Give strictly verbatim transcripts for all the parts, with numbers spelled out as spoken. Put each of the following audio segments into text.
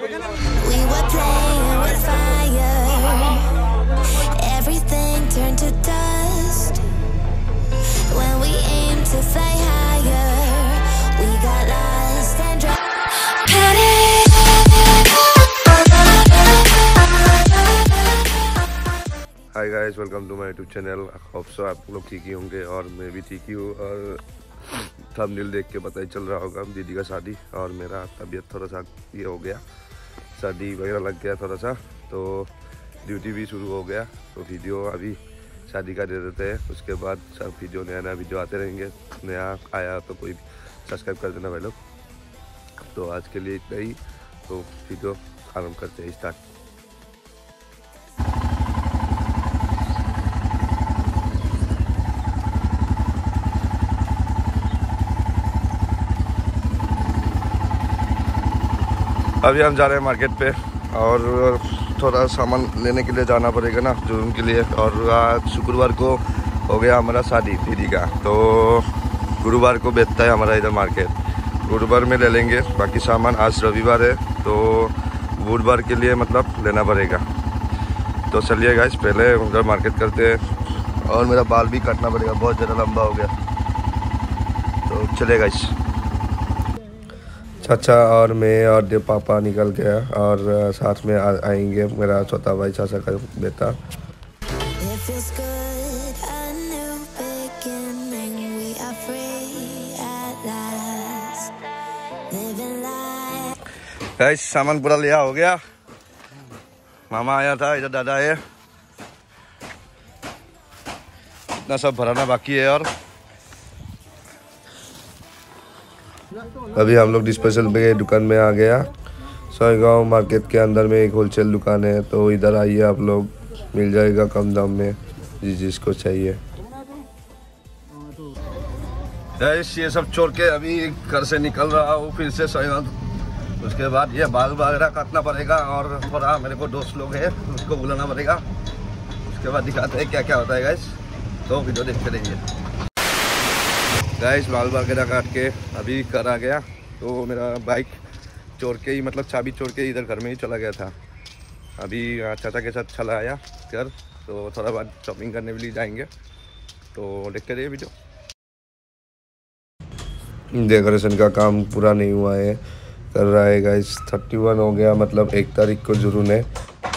We were playing with fire. Everything turned to dust. When we aimed to fly higher, we got lost and drowned. Hi guys, welcome to my YouTube channel. Hope so आप लोग ठीक ही होंगे और मैं भी ठीक ही हूँ। और थंबनेल देख के पता ही चल रहा होगा दीदी का शादी और मेरा तबीयत थोड़ा सा ये हो गया, सर्दी वगैरह लग गया थोड़ा सा, तो ड्यूटी भी शुरू हो गया। तो वीडियो अभी शादी का दे देते हैं, उसके बाद सब वीडियो नया नया वीडियो आते रहेंगे। नया आया तो कोई सब्सक्राइब कर देना भाई लोग। तो आज के लिए इतना ही, तो वीडियो आरम्भ करते हैं, स्टार्ट। अभी हम जा रहे हैं मार्केट पे और थोड़ा सामान लेने के लिए जाना पड़ेगा ना जुर्म के लिए। और आज शुक्रवार को हो गया हमारा शादी दीदी का, तो गुरुवार को बेचता है हमारा इधर मार्केट। गुरुवार में ले लेंगे बाकी सामान। आज रविवार है तो बुधवार के लिए मतलब लेना पड़ेगा। तो चलिए गाइस, पहले उधर मार्केट करते हैं। और मेरा बाल भी काटना पड़ेगा, बहुत ज़्यादा लंबा हो गया। तो चलिए गाइस। चाचा और मैं और देव पापा निकल गया और साथ में आ, आएंगे मेरा छोटा भाई चाचा का बेटा। गाइस, सामान पूरा लिया हो गया। मामा आया था, इधर दादा है, इतना सब भराना बाकी है। और अभी हम लोग डिस्पेंसर पे दुकान में आ गया। सोईगांव मार्केट के अंदर में एक होलसेल दुकान है, तो इधर आइए आप लोग, मिल जाएगा कम दाम में जिस जिसको चाहिए। ये सब छोड़ के अभी घर से निकल रहा हूँ फिर से सोईगांव। उसके बाद ये बाल वगैरह काटना पड़ेगा और थोड़ा मेरे को दोस्त लोग हैं उसको बुलाना पड़ेगा। उसके बाद दिखाते हैं क्या क्या होता है गाइस, तो वीडियो देखते रहिए। गाइस, बाल वगैरह काट के अभी घर आ गया। तो मेरा बाइक चोर के ही मतलब चाबी चोर के इधर घर में ही चला गया था। अभी चाचा के साथ चला आया घर, तो थोड़ा बाद शॉपिंग करने के लिए जाएंगे। तो देखते रहिए वीडियो। डेकोरेशन का काम पूरा नहीं हुआ है, कर रहा है गाइस। थर्टी वन हो गया, मतलब एक तारीख को जुर्म है।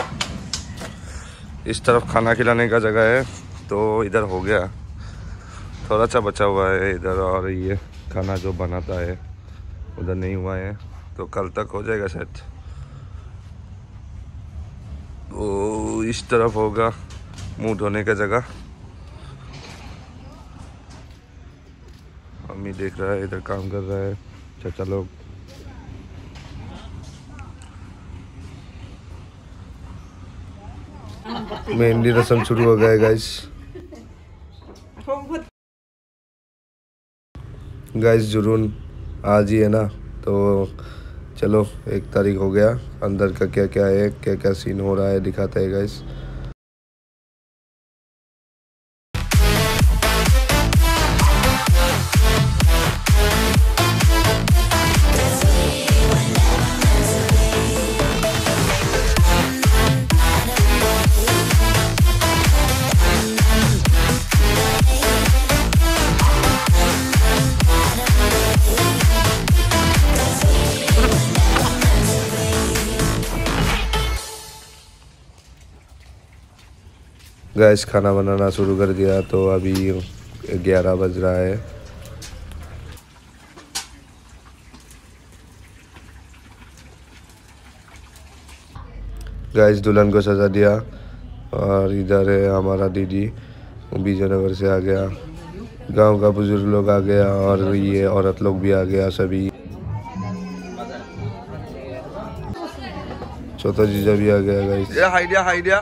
इस तरफ खाना खिलाने का जगह है, तो इधर हो गया, थोड़ा सा बचा हुआ है इधर। और ये खाना जो बनाता है उधर नहीं हुआ है, तो कल तक हो जाएगा शायद। तो इस तरफ होगा मुंह धोने का जगह। मम्मी देख रहा है, इधर काम कर रहा है चाचा लोग। मेहंदी रस्म शुरू हो गया है गाइस। गाइस, जुर्म आज ही है ना, तो चलो एक तारीख हो गया। अंदर का क्या क्या है, क्या क्या सीन हो रहा है दिखाता है गाइस। गैस खाना बनाना शुरू कर दिया, तो अभी ग्यारह बज रहा है। गैस दुल्हन को सजा दिया और इधर है हमारा दीदी, विजयनगर से आ गया। गांव का बुजुर्ग लोग आ गया और ये औरत लोग भी आ गया सभी। छोटा जीजा भी आ गया गाइस। हाइडिया हाइडिया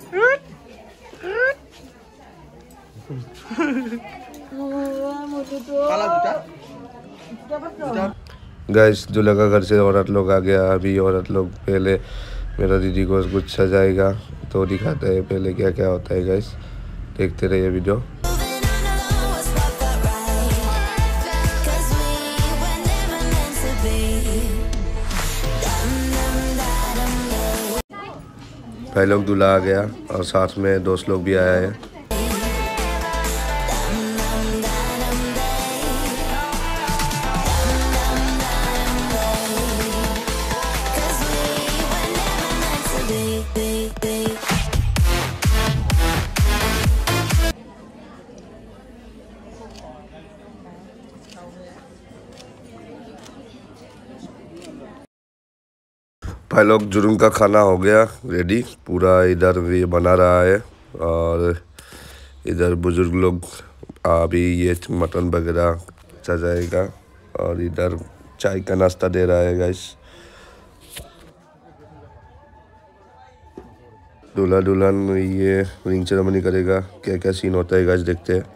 गाइस, दूल्हा का घर से औरत लोग आ गया। अभी औरत लोग पहले मेरा दीदी को कुछ सजाएगा, तो दिखाते हैं पहले क्या क्या होता है गाइस। देखते रहिए वीडियो। Dum dum da भाई लोग दूल्हा आ गया और साथ में दोस्त लोग भी आया है। भाई लोग जुर्म का खाना हो गया रेडी, पूरा इधर ये बना रहा है और इधर बुजुर्ग लोग अभी ये मटन वगैरह सजाएगा और इधर चाय का नाश्ता दे रहा है गाइस। दूल्हा दुल्हन ये रिंग सेरेमनी करेगा, क्या क्या सीन होता है गाइस देखते हैं।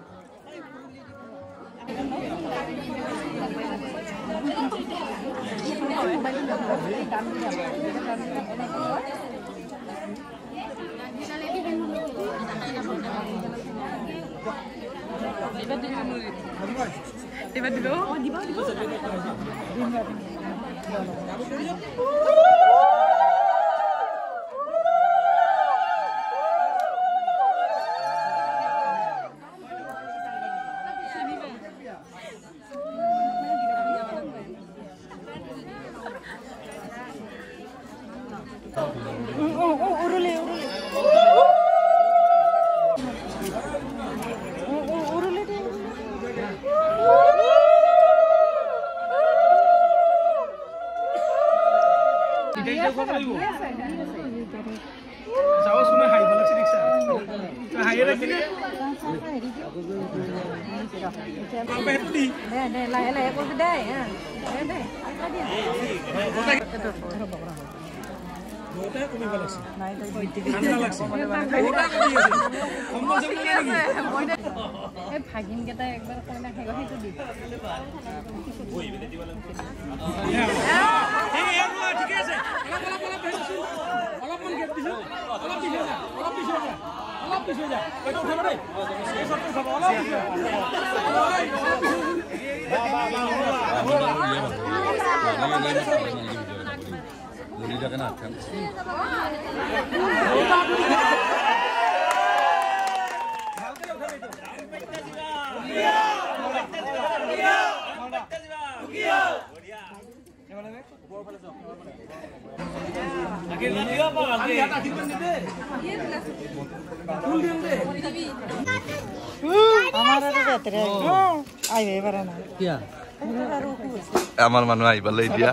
আমার মানুষ আই পালে এতিয়া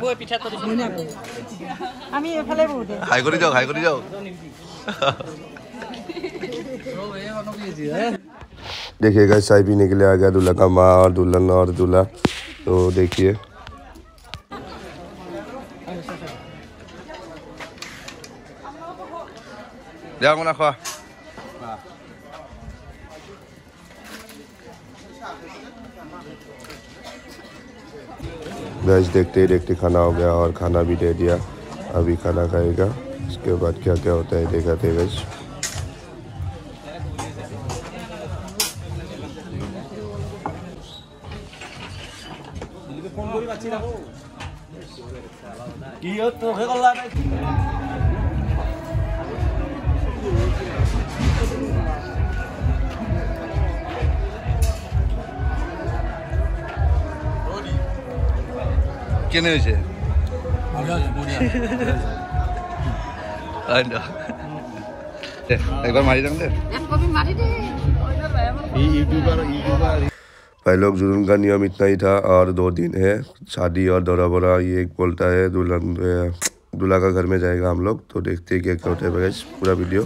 আমি এফালে বহুত হাই কৰি যাও হাই কৰি যাও। देखिएगा चाय पीने के लिए आ गया दूल्हा का माँ और दुल्हन और दूल्हा, तो देखिए जाओ ना खा। गैस देखते ही देखते खाना हो गया और खाना भी दे दिया, अभी खाना खाएगा, इसके बाद क्या क्या होता है देखा थे गैस। কেনে হয়েছে একবার মারি দেন भाई लोग जुर्म का नियम इतना ही था और दो दिन है शादी और दौरा बोरा। ये एक बोलता है दुल्हन दूल्हा का घर में जाएगा हम लोग, तो देखते हैं क्या क्या होता है गाइस पूरा वीडियो।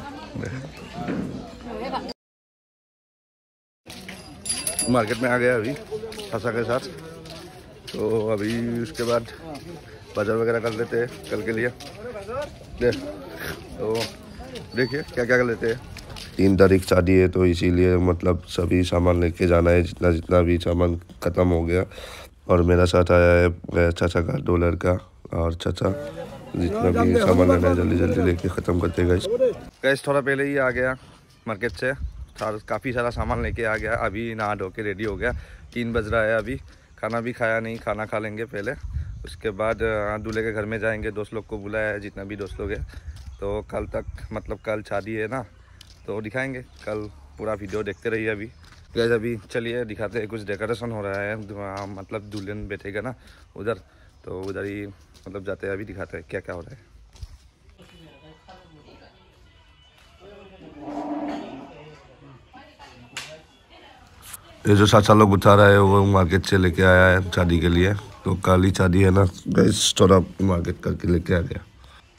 मार्केट में आ गया अभी फसा के साथ, तो अभी उसके बाद बाजार वगैरह कर लेते हैं कल के लिए। दे तो देखिए क्या क्या कर लेते हैं। तीन तारीख शादी है तो इसीलिए मतलब सभी सामान लेके जाना है, जितना जितना भी सामान ख़त्म हो गया। और मेरा साथ आया है चाचा का, दो लड़का और चाचा, जितना भी सामान लेना है जल्दी जल्दी लेके ख़त्म करते हैं गाइस। गाइस थोड़ा पहले ही आ गया मार्केट से, काफ़ी सारा सामान लेके आ गया। अभी नहा धो के रेडी हो गया, तीन बज रहा है अभी, खाना भी खाया नहीं, खाना खा लेंगे पहले, उसके बाद दूल्हे के घर में जाएंगे। दोस्त लोग को बुलाया है, जितना भी दोस्त लोग है। तो कल तक मतलब कल शादी है ना, तो दिखाएंगे कल। पूरा वीडियो देखते रहिए। अभी गैस अभी चलिए दिखाते हैं। कुछ डेकोरेशन हो रहा है, मतलब दुल्हन बैठेगा ना उधर, तो उधर ही मतलब जाते हैं। अभी दिखाते हैं क्या क्या हो रहा है। ये जो चाचा लोग उठा रहा है वो मार्केट से लेके आया है शादी के लिए। तो कल ही शादी है ना गैस, थोड़ा मार्केट करके लेके आ गया।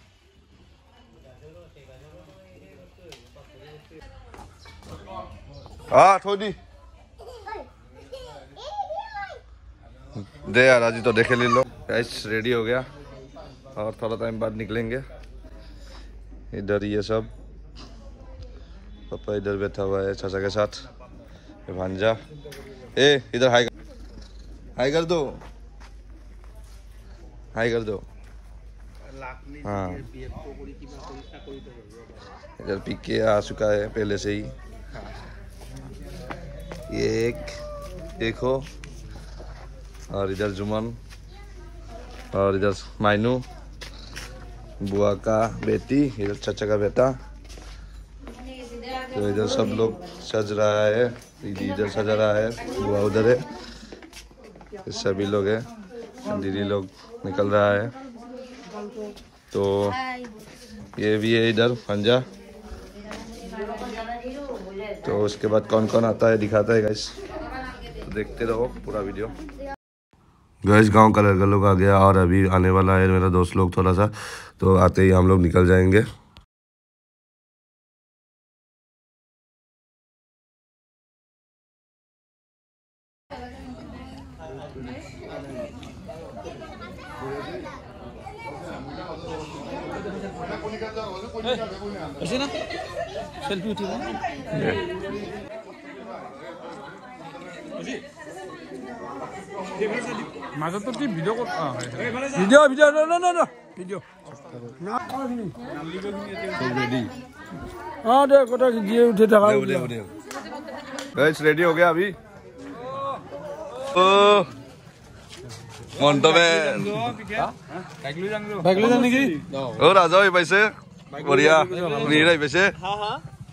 हाँ थोड़ी दे यार, आज तो देखे ले लो। गैस रेडी हो गया और थोड़ा टाइम बाद निकलेंगे। इधर ये सब पापा इधर बैठा हुआ है चाचा के साथ। भांजा ए इधर हाई हाई कर दो, हाई कर दो। हाँ इधर पी के आ चुका है पहले से ही। ये एक एक हो, और इधर जुमन, और इधर मायनू बुआ का बेटी, इधर चाचा का बेटा। तो इधर सब लोग सज रहा है। दीदी इधर सजा रहा है, बुआ उधर है, सभी लोग हैं। दीदी लोग निकल रहा है। तो ये भी है इधर पंजा। तो उसके बाद कौन कौन आता है दिखाता है गाइस, तो देखते रहो पूरा वीडियो। गाइस गांव का लड़का लोग आ गया और अभी आने वाला है मेरा दोस्त लोग थोड़ा सा। तो आते ही हम लोग निकल जाएंगे। ऐसे ना सेल्फी उठी माझा तर ती व्हिडिओ व्हिडिओ व्हिडिओ ना ना ना व्हिडिओ रेडी। हाँ दे कोटा गिए उठे था। गाइस रेडी हो गया अभी। ओ मोंटो में बैगले जाने की और आ जाओ ये पैसे बढ़िया नहीं रही पैसे। हाँ हाँ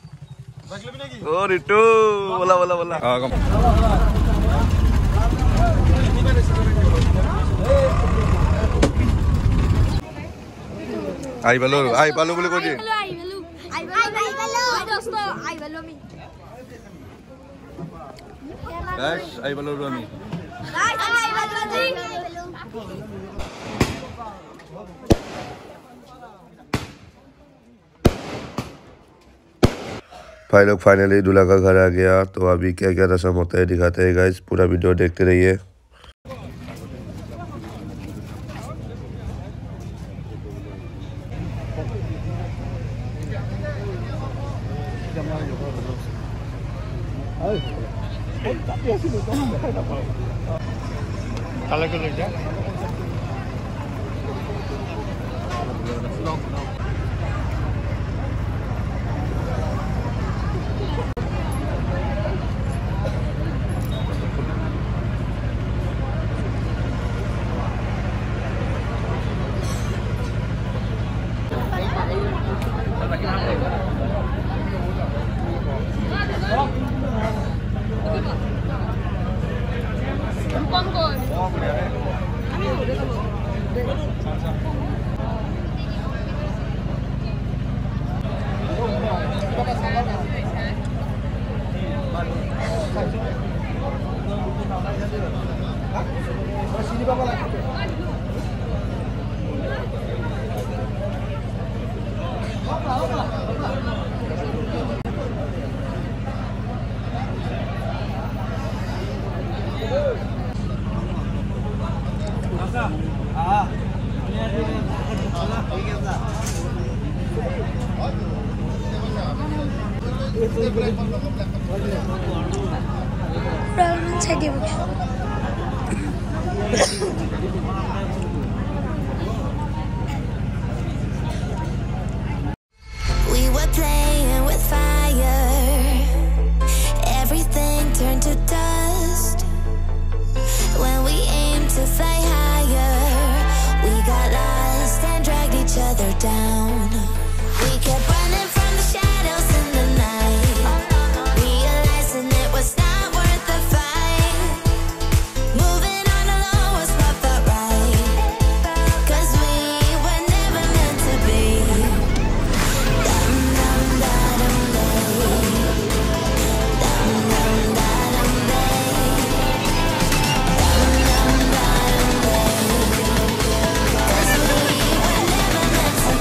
ओ रिटू बोला बोला बोला। हाँ कम आई बालो आई बालो बोले को जी आई बालो आई बालो दोस्तों आई बालो मी गाइस आई बालो रोमी आई बालो जी। भाई लोग फाइनली दूल्हा का घर आ गया। तो अभी क्या क्या रस्म होता है दिखाते हैं गाइस, पूरा वीडियो देखते रहिए। काला कलर क्या We were playing with fire. Everything turned to dust when we aimed to fly higher.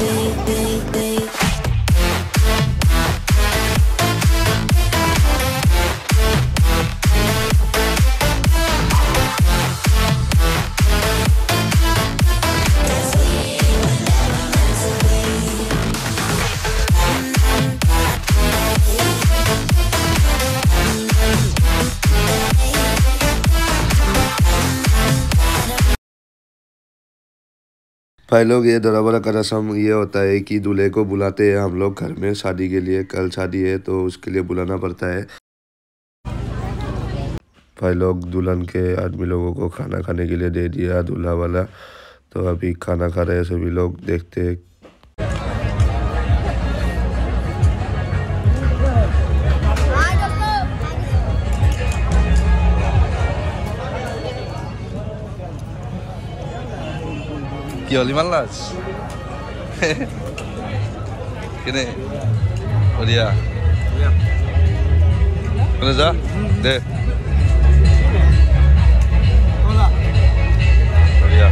भाई लोग, ये दौराबरा का रस्म ये होता है कि दूल्हे को बुलाते हैं हम लोग घर में शादी के लिए। कल शादी है तो उसके लिए बुलाना पड़ता है। भाई लोग, दुल्हन के आदमी लोगों को खाना खाने के लिए दे दिया दूल्हा वाला। तो अभी खाना खा रहे हैं सभी लोग, देखते हैं। Kyo lima belas. Gini. Oh dia. Mana za? Deh. Oh dia.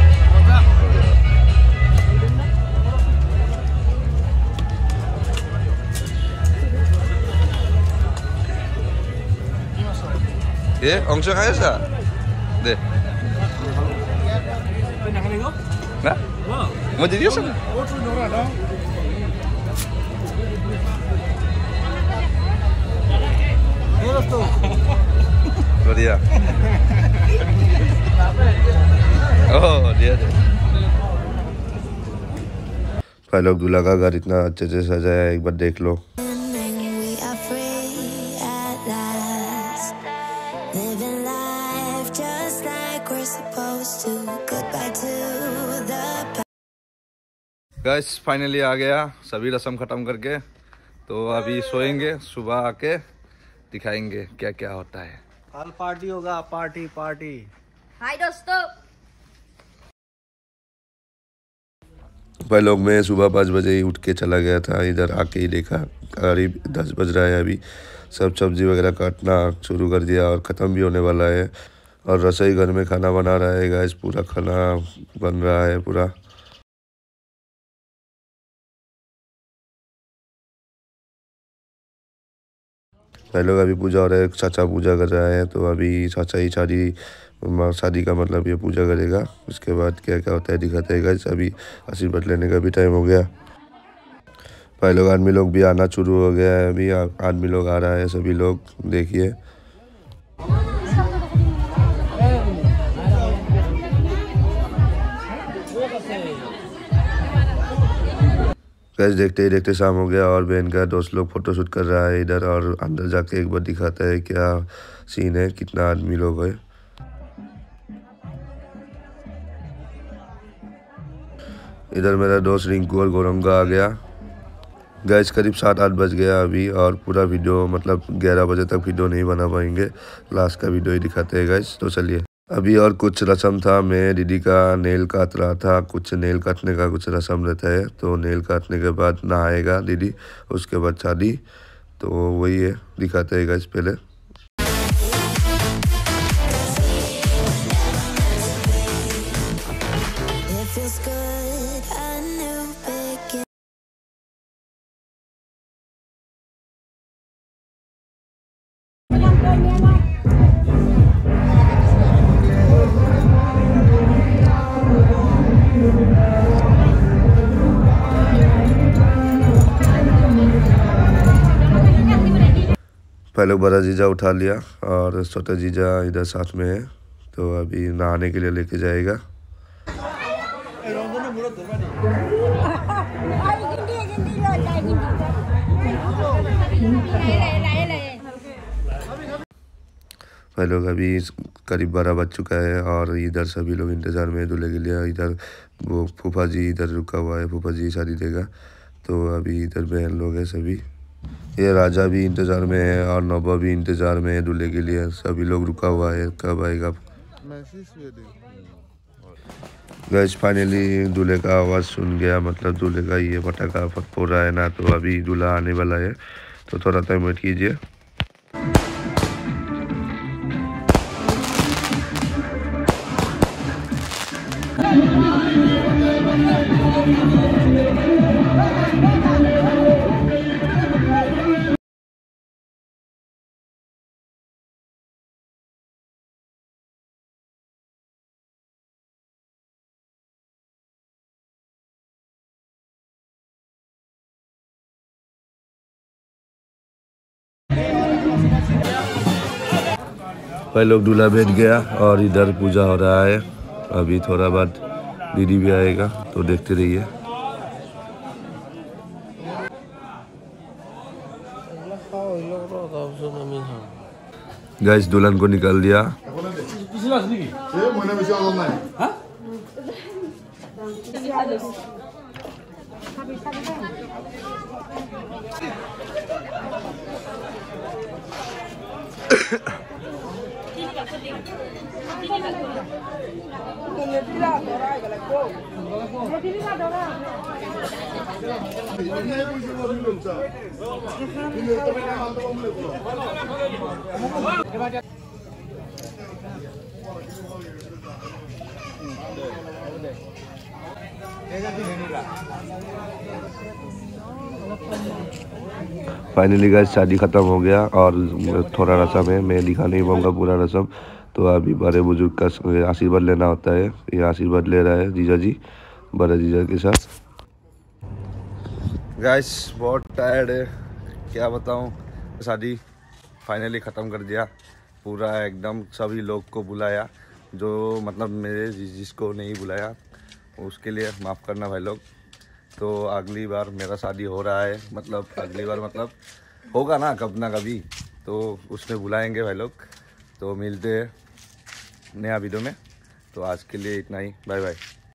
Eh, ongso kaya sa? Deh. Nah, mau jadi apa? Oh dia. Oh dia. भाई लोग, दूल्हा का घर इतना अच्छे से सजाया है, एक बार देख लो। गाइस फाइनली आ गया सभी रस्म ख़त्म करके। तो अभी सोएंगे, सुबह आके दिखाएंगे क्या क्या होता है। कल पार्टी होगा, पार्टी पार्टी। हाय दोस्तों। भाई लोग, मैं सुबह पाँच बजे ही उठ के चला गया था। इधर आके ही देखा करीब दस बज रहा है। अभी सब सब्जी वगैरह काटना शुरू कर दिया और ख़त्म भी होने वाला है। और रसोई घर में खाना बना रहा है गाइस, पूरा खाना बन रहा है पूरा। भाई लोग, अभी पूजा हो रहा है, चाचा पूजा कर रहा है। तो अभी चाचा ही शादी शादी का मतलब ये पूजा करेगा। उसके बाद क्या क्या होता है दिखाते हैं गाइस। अभी आशीर्वाद लेने का भी टाइम हो गया। भाई लोग, आदमी लोग भी आना शुरू हो गया है। अभी आदमी लोग आ रहा है, सभी लोग देखिए। गैस देखते ही देखते शाम हो गया और बहन का दोस्त लोग फोटोशूट कर रहा है इधर। और अंदर जाके एक बार दिखाता है क्या सीन है, कितना आदमी लोग है। इधर मेरा दोस्त रिंकू और गौरंगा आ गया। गैस करीब सात आठ बज गया अभी। और पूरा वीडियो मतलब ग्यारह बजे तक वीडियो नहीं बना पाएंगे, लास्ट का वीडियो ही दिखाते हैं गैस। तो चलिए, अभी और कुछ रस्म था। मैं दीदी का नेल काट रहा था। कुछ नेल काटने का कुछ रस्म रहता है। तो नेल काटने के बाद नहाएगा दीदी, उसके बाद शादी। तो वही है, दिखाते हैं गाइस पहले। पहले बड़ा जीजा उठा लिया और छोटा जीजा इधर साथ में है। तो अभी नहाने के लिए लेके जाएगा। भाई लोग, अभी करीब बारह बज चुका है और इधर सभी लोग इंतज़ार में दूल्हे के लिए। इधर वो फूफा जी इधर रुका हुआ है, फूफा जी शादी देगा। तो अभी इधर बहन लोग हैं सभी। ये राजा भी इंतज़ार में है और नौबा भी इंतज़ार में है दूल्हे के लिए। सभी लोग रुका हुआ है, कब आएगा। गैस फाइनली दूल्हे का आवाज़ सुन गया, मतलब दूल्हे का ये पटाखा फोड़ रहा है ना। तो अभी दूल्हा आने वाला है, तो थोड़ा टाइम वेट कीजिए। Thank you. भाई लोग दूल्हा बैठ गया और इधर पूजा हो रहा है। अभी थोड़ा बाद दीदी भी आएगा तो देखते रहिए। गाइस दुल्हन को निकाल दिया। फाइनली गाइस शादी खत्म हो गया और थोड़ा रस्म है, मैं दिखा नहीं पाऊंगा पूरा रस्म। तो अभी बड़े बुजुर्ग का आशीर्वाद लेना होता है। ये आशीर्वाद ले रहा है जीजा जी बड़े जीजा के साथ। गाइस बहुत टायर्ड है, क्या बताऊं। शादी फाइनली ख़त्म कर दिया पूरा एकदम। सभी लोग को बुलाया, जो मतलब मेरे जिसको नहीं बुलाया उसके लिए माफ़ करना भाई लोग। तो अगली बार मेरा शादी हो रहा है, मतलब अगली बार मतलब होगा ना कब ना कभी, तो उसमें बुलाएंगे भाई लोग। तो मिलते हैं नया वीडियो में। तो आज के लिए इतना ही, बाय बाय।